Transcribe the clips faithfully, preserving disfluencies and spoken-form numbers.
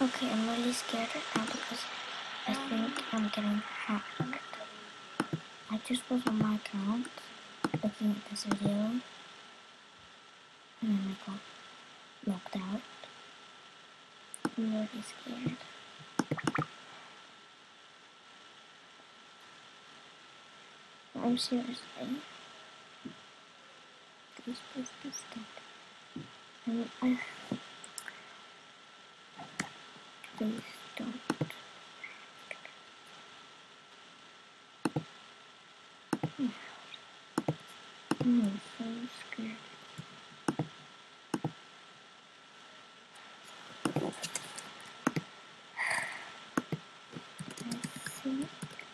Okay, I'm really scared right now because I think I'm getting hacked. I just was on my account looking at this video and then I got locked out. I'm really scared. I'm seriously. Please, please, please don't. And I. Please don't. I'm so scared. I think.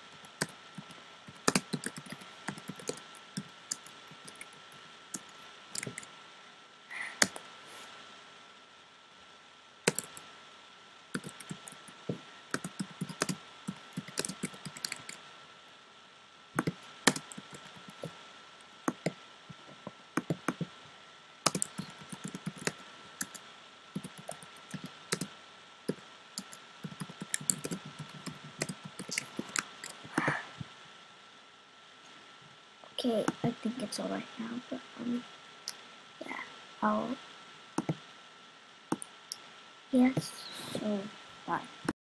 Okay, I think it's alright now, but um, yeah, I'll, yes, so, bye.